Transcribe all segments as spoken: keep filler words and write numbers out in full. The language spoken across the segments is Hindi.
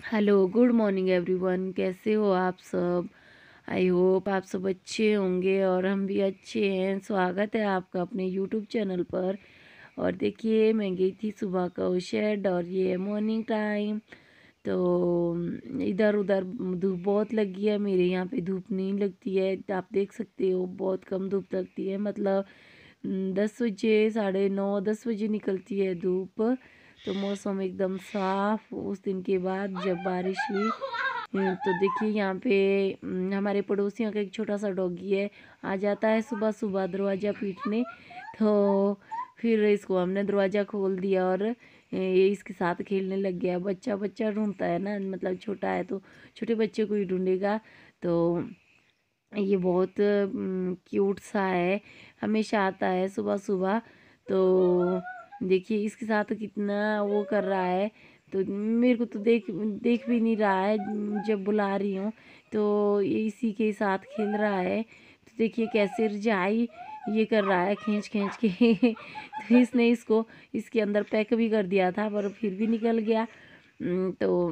Hello, good morning everyone. कैसे हो आप सब? आई होप आप सब अच्छे होंगे और हम भी अच्छे हैं। स्वागत है आपका अपने यूट्यूब चैनल पर। और देखिए, मैं गई थी सुबह का शेड और ये है मॉर्निंग टाइम। तो इधर उधर धूप बहुत लगी है। मेरे यहाँ पे धूप नहीं लगती है, आप देख सकते हो, बहुत कम धूप लगती है। मतलब दस बजे, साढ़े नौ दस बजे निकलती है धूप। तो मौसम एकदम साफ। उस दिन के बाद जब बारिश हुई तो देखिए यहाँ पे हम्म, हमारे पड़ोसियों का एक छोटा सा डॉगी है, आ जाता है सुबह सुबह दरवाज़ा पीटने। तो फिर इसको हमने दरवाज़ा खोल दिया और ये इसके साथ खेलने लग गया। बच्चा बच्चा ढूंढता है ना, मतलब छोटा है तो छोटे बच्चे को ही ढूंढेगा। तो ये बहुत क्यूट सा है, हमेशा आता है सुबह सुबह। तो देखिए इसके साथ कितना वो कर रहा है। तो मेरे को तो देख देख भी नहीं रहा है, जब बुला रही हूँ तो ये इसी के साथ खेल रहा है। तो देखिए कैसे रजाई ये कर रहा है खींच खींच के। तो इसने इसको इसके अंदर पैक भी कर दिया था पर फिर भी निकल गया। अम, तो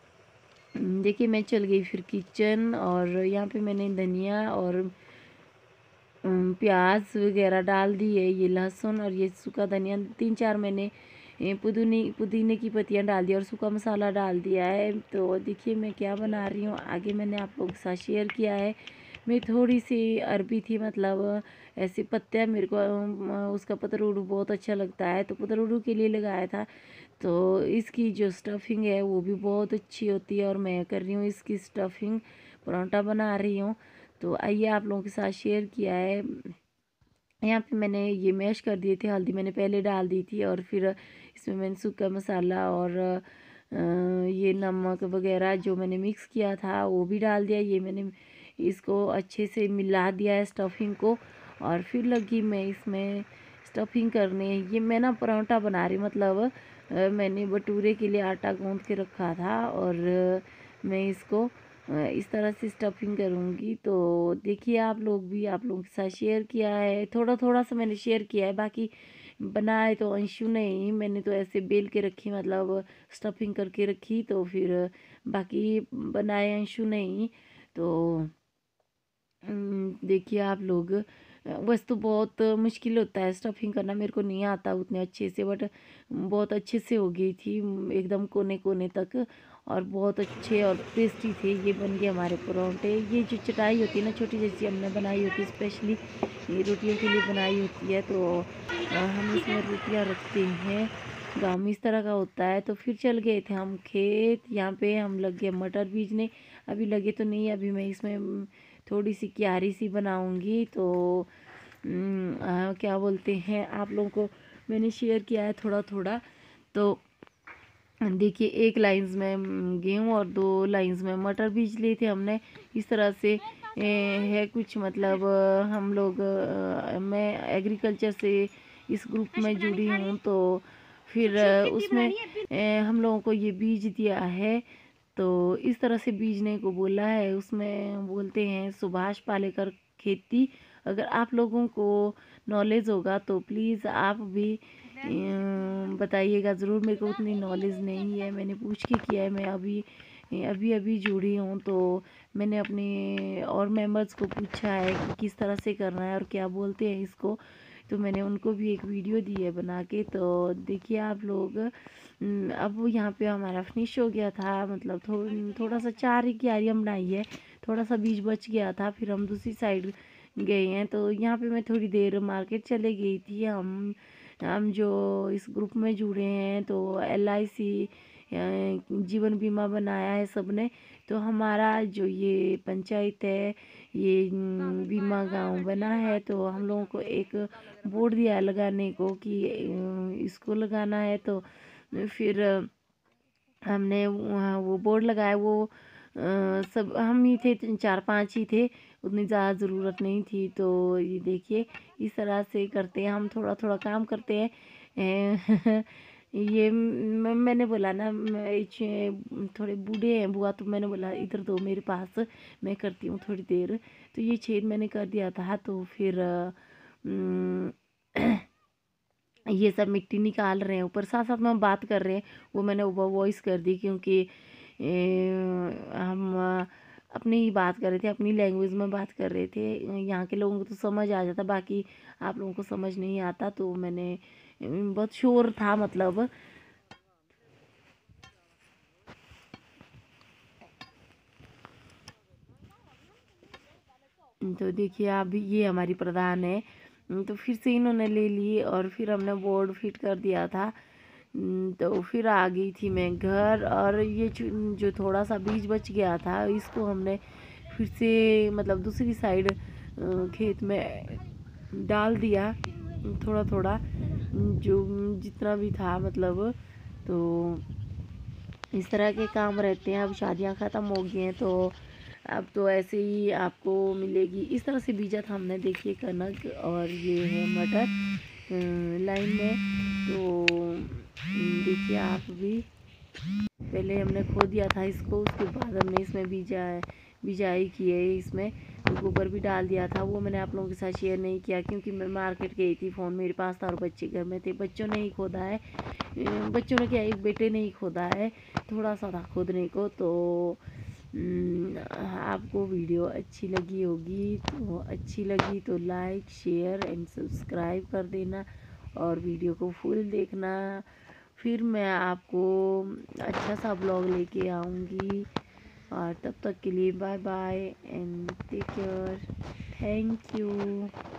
देखिए मैं चल गई फिर किचन और यहाँ पे मैंने धनिया और अम, प्याज वगैरह डाल दी है, ये लहसुन और ये सूखा धनिया, तीन चार मैंने ए, पुदीने पुदीने की पत्तियाँ डाल दी और सूखा मसाला डाल दिया है। तो देखिए मैं क्या बना रही हूँ, आगे मैंने आप लोगों के साथ शेयर किया है। मैं थोड़ी सी अरबी थी, मतलब ऐसे पत्ते, मेरे को अम, उसका पतरूडू बहुत अच्छा लगता है तो पतरूडू के लिए लगाया था। तो इसकी जो स्टफिंग है वो भी बहुत अच्छी होती है और मैं कर रही हूँ इसकी स्टफिंग, पराठा बना रही हूँ। तो आइए आप लोगों के साथ शेयर किया है। यहाँ पे मैंने ये मैश कर दिए थे, हल्दी मैंने पहले डाल दी थी और फिर इसमें मैंने सूखा मसाला और अ, ये नमक वगैरह जो मैंने मिक्स किया था वो भी डाल दिया। ये मैंने इसको अच्छे से मिला दिया है स्टफिंग को। और फिर लगी मैं इसमें स्टफिंग करने। ये मैं ना पराठा बना रही, मतलब अ, मैंने भटूरे के लिए आटा गूंद के रखा था और अ, मैं इसको अ, इस तरह से स्टफिंग करूँगी। तो देखिए आप लोग भी, आप लोगों के साथ शेयर किया है, थोड़ा थोड़ा सा मैंने शेयर किया है, बाकी बनाए तो अंशु ने ही, मैंने तो ऐसे बेल के रखी, मतलब स्टफिंग करके रखी। तो फिर बाकी बनाए अंशु ने ही। तो हम्म, देखिए आप लोग, बस तो बहुत मुश्किल होता है स्टफिंग करना, मेरे को नहीं आता उतने अच्छे से, बट बहुत अच्छे से हो गई थी एकदम कोने कोने तक और बहुत अच्छे और टेस्टी थे। ये बन गए हमारे परोंठे। ये जो चटाई होती है ना छोटी जैसी, हमने बनाई होती है स्पेशली, ये रोटियों के लिए बनाई होती है। तो अ, हम इसमें रोटियां रखते हैं। गाँव में इस तरह का होता है। तो फिर चल गए थे हम खेत, यहाँ पे हम लग गए मटर बीजने। अभी लगे तो नहीं, अभी मैं इसमें थोड़ी सी क्यारी सी बनाऊंगी। तो हम्म, आ, क्या बोलते हैं, आप लोगों को मैंने शेयर किया है थोड़ा थोड़ा। तो देखिए एक लाइंस में हम्म, गेहूं और दो लाइंस में मटर बीज लिए थे हमने। इस तरह से ए, है कुछ, मतलब अ, हम लोग अ, मैं एग्रीकल्चर से इस ग्रुप में जुड़ी हूँ। तो फिर अ, उसमें ए, हम लोगों को ये बीज दिया है। तो इस तरह से बीजने को बोला है, उसमें बोलते हैं सुभाष पालेकर खेती। अगर आप लोगों को नॉलेज होगा तो प्लीज़ आप भी अम, बताइएगा ज़रूर। मेरे को उतनी नॉलेज नहीं है, मैंने पूछ के किया है, मैं अभी अभी अभी जुड़ी हूँ। तो मैंने अपने और मेंबर्स को पूछा है कि किस तरह से करना है और क्या बोलते हैं इसको। तो मैंने उनको भी एक वीडियो दी है बना के। तो देखिए आप लोग, हम्म, अब वो यहाँ पे हमारा फिनिश हो गया था, मतलब थो, थोड़ा सा चार ही क्यारियाँ बनाई है, थोड़ा सा बीज बच गया था। फिर हम दूसरी साइड गए हैं। तो यहाँ पे मैं थोड़ी देर मार्केट चले गई थी। हम हम जो इस ग्रुप में जुड़े हैं तो एल आई सी जीवन बीमा बनाया है सबने। तो हमारा जो ये पंचायत है, ये अम, बीमा गांव बना है। तो हम लोगों को एक बोर्ड दिया है लगाने को कि अ, इसको लगाना है। तो फिर हमने वहाँ वो बोर्ड लगाया। वो अ, सब हम ही थे, तीन चार पांच ही थे, उतनी ज़्यादा ज़रूरत नहीं थी। तो ये देखिए इस तरह से करते हैं हम, थोड़ा थोड़ा काम करते हैं। अ, ये म- मैंने बोला ना, मैं इच- थोड़े बूढ़े हैं बुआ, तो मैंने बोला इधर दो मेरे पास, मैं करती हूँ थोड़ी देर। तो ये छेद मैंने कर दिया था। तो फिर अ, अम, ये सब मिट्टी निकाल रहे हैं ऊपर, साथ साथ में हम बात कर रहे हैं। वो मैंने ओवर वॉइस कर दी क्योंकि हम अपनी ही बात कर रहे थे, अपनी लैंग्वेज में बात कर रहे थे। यहाँ के लोगों को तो समझ आ जाता, बाकी आप लोगों को समझ नहीं आता। तो मैंने बहुत शोर था मतलब। तो देखिए आप, ये हमारी प्रधान है। तो फिर से इन्होंने ले ली और फिर हमने बोर्ड फिट कर दिया था। तो फिर आ गई थी मैं घर, और ये जो थोड़ा सा बीज बच गया था इसको हमने फिर से मतलब दूसरी साइड खेत में डाल दिया, थोड़ा थोड़ा जो जितना भी था मतलब। तो इस तरह के काम रहते हैं। अब शादियां ख़त्म हो गई हैं तो अब तो ऐसे ही आपको मिलेगी। इस तरह से बीजा था हमने, देखिए कनक और ये है मटर लाइन में। तो देखिए आप भी, पहले हमने खो दिया था इसको, उसके बाद हमने इसमें बीजा बिजाई की है। इसमें तो गोबर भी डाल दिया था, वो मैंने आप लोगों के साथ शेयर नहीं किया क्योंकि मैं मार्केट गई थी, फ़ोन मेरे पास था और बच्चे घर में थे। बच्चों ने ही खोदा है, बच्चों ने क्या, एक बेटे ने ही खोदा है, थोड़ा सा था खोदने को। तो आपको वीडियो अच्छी लगी होगी, तो अच्छी लगी तो लाइक शेयर एंड सब्सक्राइब कर देना और वीडियो को फुल देखना। फिर मैं आपको अच्छा सा ब्लॉग लेके आऊँगी, और तब तक के लिए bye bye and take care. Thank you.